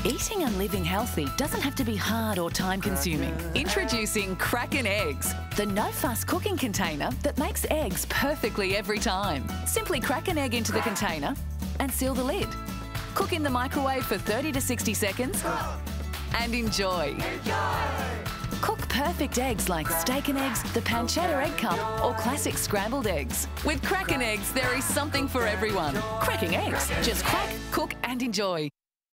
Eating and living healthy doesn't have to be hard or time-consuming. Introducing Crackin eggs, the no-fuss cooking container that makes eggs perfectly every time. Simply crack an egg into the container and seal the lid. Cook in the microwave for 30 to 60 seconds and enjoy. Cook perfect eggs like steak and eggs, the pancetta egg cup or classic scrambled eggs. With Crackin eggs, there is something for everyone. Cracking eggs. Just crack, cook and enjoy.